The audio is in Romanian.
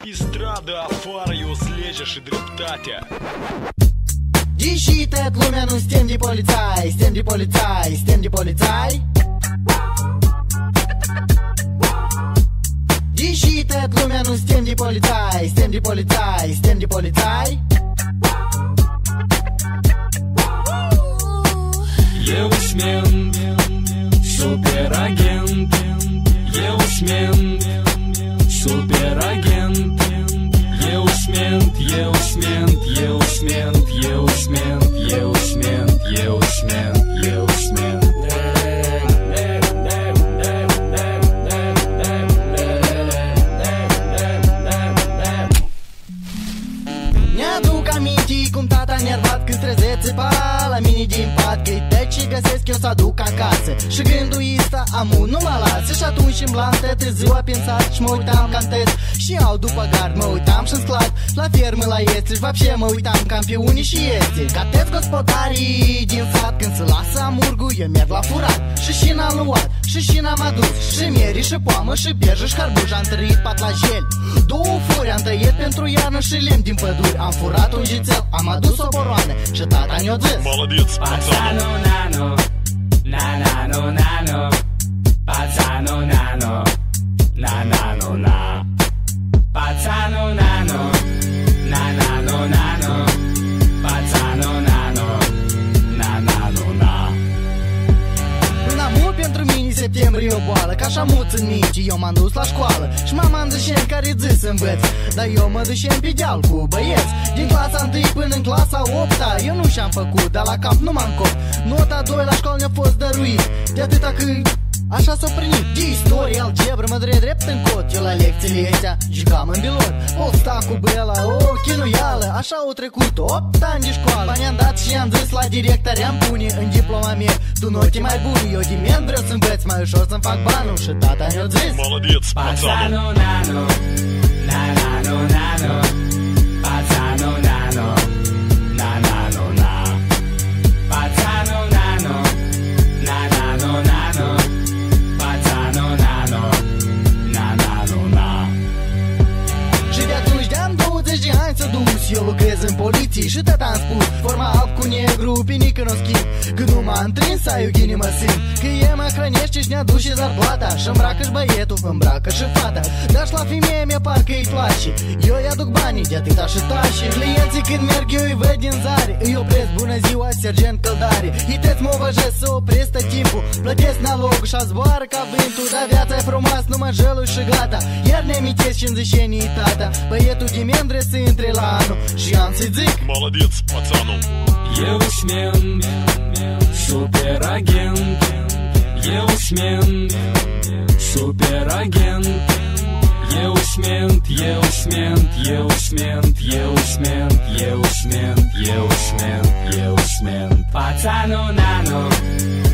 Din stradă afară eu lege și dreptatea. Deși tot lumea nu stem de polițai, stem de polițai, stem de polițai. Deși tot lumea nu stem de polițai, stem de polițai, stem de polițai. Eu sunt superagent, eu sunt superagent, eu sunt, eu sunt, eu sunt, eu sunt, eu sunt, eu sunt, eu sunt. Mi-aduc aminti cum tata nervat când trezea țipa la mine din pat, că-i deci și găsesc eu să aduc acasă. Și gândul ăsta amu nu mă lasă. Și atunci în blanc tătă ziua pensat și mă uitam cam test. Și iau după gard, mă uitam și-n sclat la fermă la este. Și vapșe mă uitam cam pe unii și este. Ca tăți gospodarii din sat, când se lasă amurgul, eu merg la furat. Și n-am luat, și n-am adus. Și mieri, și poamă, și berjă, și carbuj. Am trăit pat la gel. 2 furi am tăiet pentru iarnă și lemn din păduri. Am furat un jițel, am adus o boroană și tata ne-o zis: Молодец, Pațano, nano, na-nano, nano, pațano, nano, na-nano, na. Pațano, nano, na-nano, nano, pațano, nano, na-nano, na. Luna mult pentru mine septembrie e o boală, ca așa muț în mici, eu m-am dus la școală. Și mama îmi zice care zi să învăț, dar eu mă ducem pe deal cu băieți. Din clasa 1 până în clasa 8-a eu nu și-am făcut, dar la cap nu m-am cop. Nota 2 la școală ne-a fost dăruit, de atâta că așa s-o primit. De istorie, algebră, mă drept în cot. Eu la lecțiile astea jucam în bilor. O sta cu bela, o chinuială. Așa au trecut 8 ani de școală. Bani am dat și am zis la director, am pune în diploma mea tu note mai bune. Eu de mine vreau să învăț mai ușor să-mi fac banul. Și tata ne-o zis: Молодец, Pațano, nano, na-nano, nano, pațano, nano, na-nano, na. Pațano, nano, na-nano, nano, pațano, nano, na-nano, na. Și de atunci de-am 20 de ani să dus. Eu lucrez în poliție și tot am spus: forma alb cu negru, pe nică n-o schimb. Când nu m-a întrins, ai o ghini mă simt. Că e mă hrănește și ne aduce zarplata. Și îmbracă și băietul, îmbracă și fata. Dar și la femeie mie parcă îi place. Eu îi aduc banii de atâta și tași. Clienții când merg eu îi văd din zare. Îi opresc: bună ziua, sergent Căldare. Hiteți mă văjesc să opresc tot timpul. Plătesc nalogul și-a zboară ca vântul. Dar viața e frumoasă, numai jelul și gata. Iar ne amintesc și-mi zicenii tata. Băietul de mendre să intre la anul. Și am să-i zic: Молодец, пацану. Eu sunt superagent, eu sunt superagent, eu sunt, eu sunt, eu sunt, eu sunt, eu sunt, eu sunt, eu sunt. Pațano, nano,